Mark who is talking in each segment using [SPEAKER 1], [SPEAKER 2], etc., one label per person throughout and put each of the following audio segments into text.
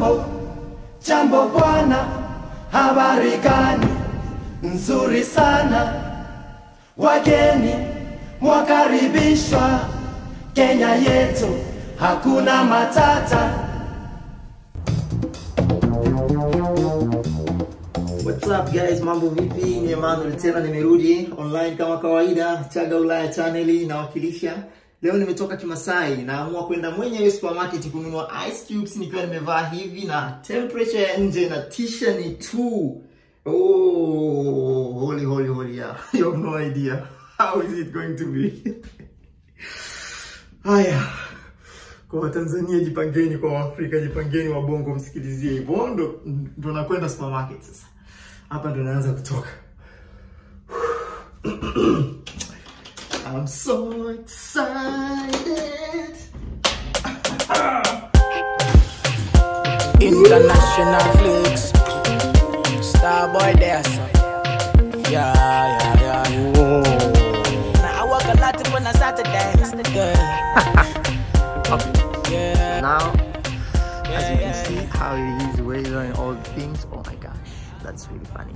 [SPEAKER 1] Jambo bwana, habari gani? Nzuri sana. Wageni mwakaribishwa Kenya yetu, hakuna matata.
[SPEAKER 2] What's up guys, mambo vipi? Ni Emmanuel tena nimerudi online kama kawaida, Chaga Ulaya channel nawakilisha. Leo nimetoka Kimasai, naamua kwenda mwenyewe supermarket kununua ice cubes nikiwa nimevaa hivi na temperature ya nje na t-shirt ni 2. Oh, holy yeah. You have no idea how is it going to be. Haya. Kwa Tanzania jipangeni, kwa Afrika jipangeni, wa Bongo msikilizie. Hivyo ndo nakwenda supermarket sasa. Hapa ndo naanza kutoka. I'm so excited.
[SPEAKER 3] International flicks. Starboy there, son. Yeah. Whoa. Now I work a lot when I Saturday. Yeah.
[SPEAKER 2] Now, as you can see how he is wearing all the things. Oh my gosh, that's really funny.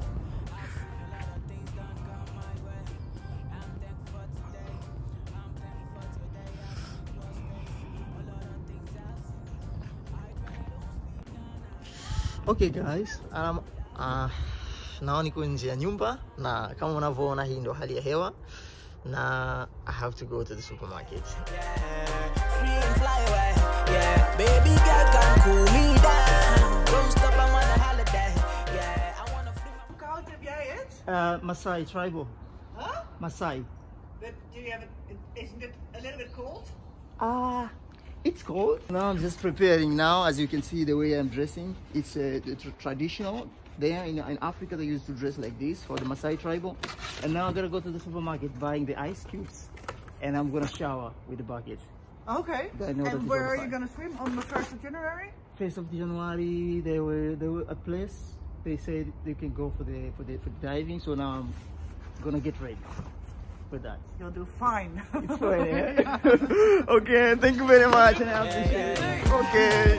[SPEAKER 2] Okay guys, now niko nje ya nyumba na kama unavyoona hii ndio hali ya hewa na I have to go to the supermarket.
[SPEAKER 3] Free and fly away. Yeah, baby girl can cool me down. Don't stop, I'm on a holiday. Yeah, I wanna free my
[SPEAKER 4] Koud heb jij het?
[SPEAKER 2] Maasai tribal.
[SPEAKER 4] Huh?
[SPEAKER 2] Maasai.
[SPEAKER 4] But do you have it? Isn't it a little bit cold?
[SPEAKER 2] It's cold. Now I'm just preparing now. As you can see the way I'm dressing, it's traditional. There in Africa they used to dress like this for the Maasai tribal. And now I'm gonna go to the supermarket buying the ice cubes and I'm gonna shower with the bucket.
[SPEAKER 4] Okay. And where are you going to swim? On the 1st of January?
[SPEAKER 2] 1st of January they were a place. They said they can go for the diving, so now I'm gonna get ready for that.
[SPEAKER 4] You'll do fine.
[SPEAKER 2] It's fine, yeah? Okay, thank you very much and I appreciate it. Okay.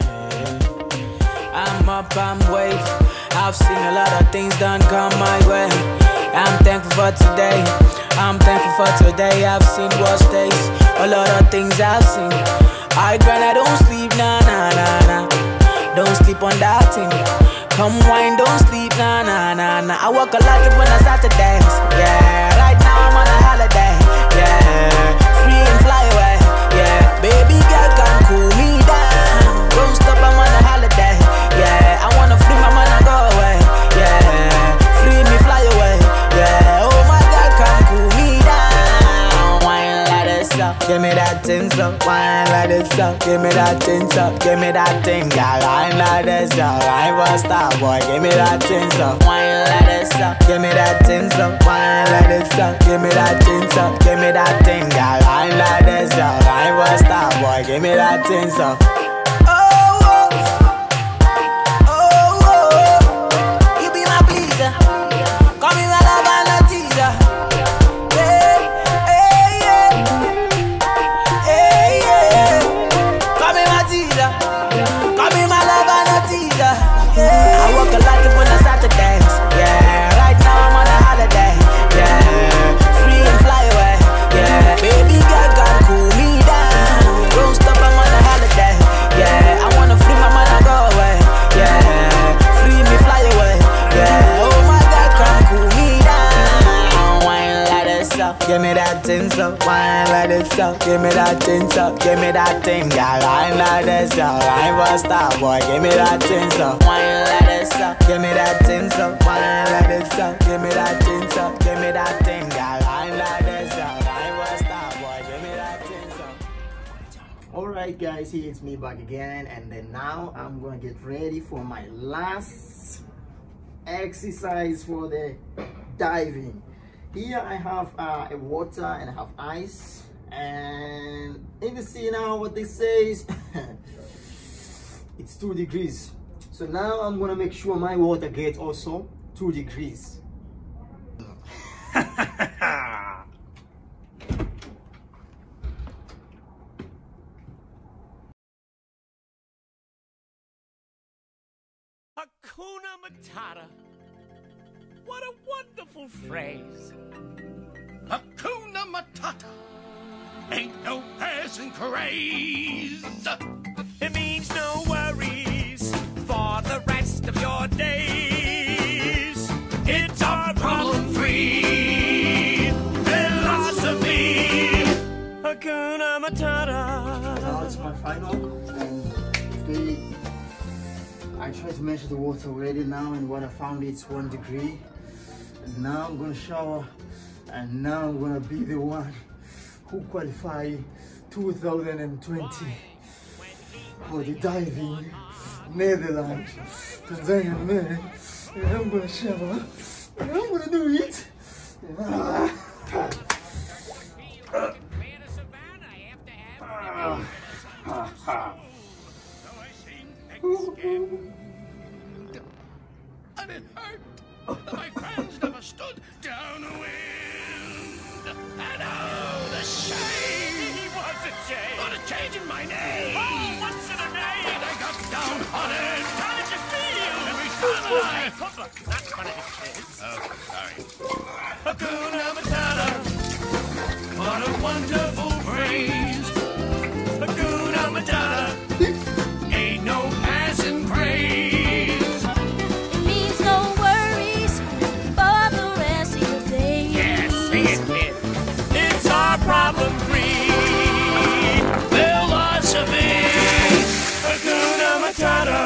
[SPEAKER 3] I'm up, I'm wave. I've seen a lot of things done come my way. I'm thankful for today. I'm thankful for today. I've seen worse days. A lot of things I've seen. I don't sleep, nah. Don't sleep on that thing. Come wine, don't sleep, nah. I work a lot when I Saturdays. Yeah, right now I'm on a holiday. Yeah, free and fly away. Yeah, baby girl can cool me down. Don't stop, I'm on a holiday. Yeah, I wanna free my mind and go away. Yeah, free me, fly away. Yeah, oh my God, come cool me down. Wine like this up, give me that thing so. Wine like this up, give me that thing so. Give me that thing, girl. Wine like this up, I was star boy. Give me that thing so. Wine like this up, give me that thing so. Wine like this up, give me that thing so. Give me that thing, girl. Wine like this up, I was star boy. Give me that thing so. I work a lot when I Saturdays. Yeah, right now I'm on a holiday. Yeah, free and fly away. Yeah, baby girl can cool me down. Don't stop, I'm on a holiday. Yeah, I wanna free my mind and go away. Yeah, free me, fly away. Yeah, oh my God, come cool me down. Wine like this up, give me that thing so. Wine like this up, give me that thing so. Give me that thing, girl. Wine like this up, I was star boy. Give me that thing so. Wine like this up, give me that thing so. Wine like this up, give me that thing so. Give me that thing, girl. Wine like this up, I was star boy. Give me that thing so.
[SPEAKER 2] Alright guys, here it's me back again, and then now I'm gonna get ready for my last exercise for the diving. Here I have a water and I have ice, and in the sea now what they say is it's 2 degrees. So now I'm gonna make sure my water gets also 2 degrees.
[SPEAKER 5] Hakuna Matata. What a wonderful phrase.
[SPEAKER 6] Hakuna Matata. Ain't no passing craze.
[SPEAKER 5] It means no worries for the rest of your days. It's our problem-free philosophy. Hakuna Matata.
[SPEAKER 2] Now it's my final, and today I tried to measure the water already now, and what I found it's 1 degree. And now I'm gonna shower, and now I'm gonna be the one who qualify 2020 for the diving Netherlands Tanzanian man. And I'm gonna shower, and I'm gonna do it.
[SPEAKER 6] And it hurt that my friends never stood downwind. And oh, the shame!
[SPEAKER 5] He was ashamed.
[SPEAKER 6] On a change in my name.
[SPEAKER 5] Oh, what's in a name?
[SPEAKER 6] And I got downhearted.
[SPEAKER 5] How did you feel?
[SPEAKER 6] Every time I...
[SPEAKER 5] That's one of his kids.
[SPEAKER 6] Oh, sorry.
[SPEAKER 5] Hakuna Matata.
[SPEAKER 6] What a wonderful phrase.
[SPEAKER 5] Hakuna Matata.
[SPEAKER 6] Ain't no passing craze.
[SPEAKER 7] It means no worries for the rest of your day.
[SPEAKER 5] Yes, sing it, kid. It's our problem-free
[SPEAKER 6] Philosophy.
[SPEAKER 5] Hakuna Matata.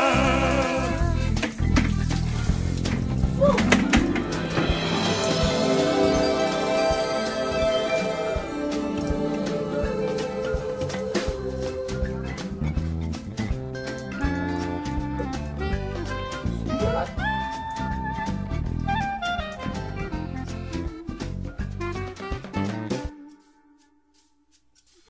[SPEAKER 2] What?